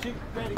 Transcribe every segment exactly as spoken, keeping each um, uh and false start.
shoot, ready.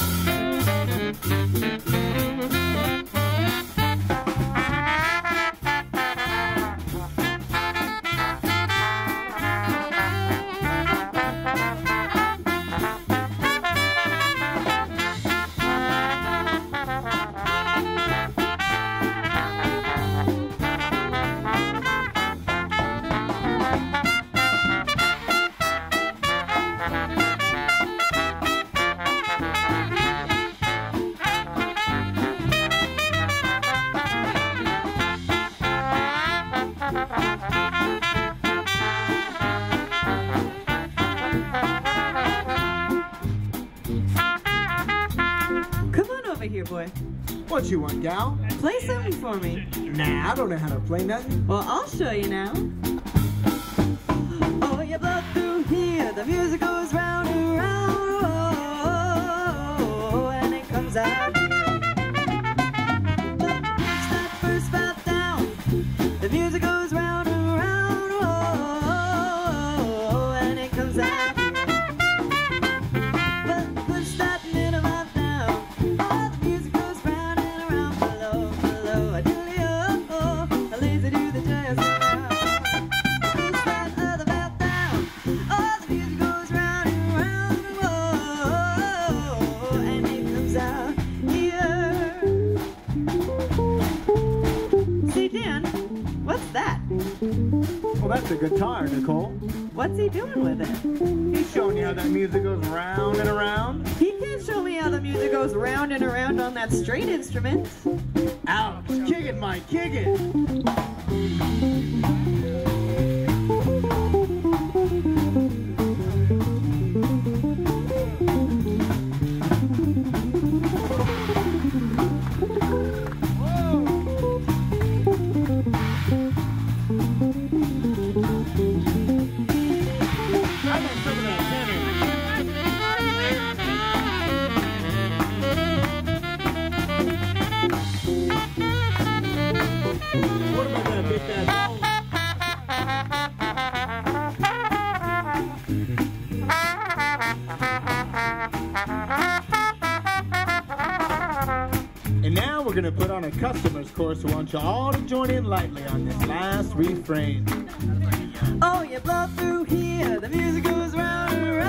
Here, boy. What you want, gal? Play something for me. Nah, I don't know how to play nothing. Well, I'll show you now. Oh, you blow through here, the music goes round and round, oh, and it comes out here. But push that first valve down, the music goes round and round, oh, and it comes out here. But push that middle valve down, oh, the music goes round and around, below, below, a dilly oh, a lazy do the jazz now. Push that other valve down, oh, the music goes round and round, oh, and it comes out here. See, Dan, what's that? Well, that's a guitar, Nicole. What's he doing with it? He's showing you how that music goes round and around. He can't show me how the music goes round and around on that string instrument. Ouch! Kick it, Mike, kick it! What am I gonna pick that? And now we're gonna put on a customer's course. I want you all to join in lightly on this last refrain. Oh, you blow through here, the music goes round and round.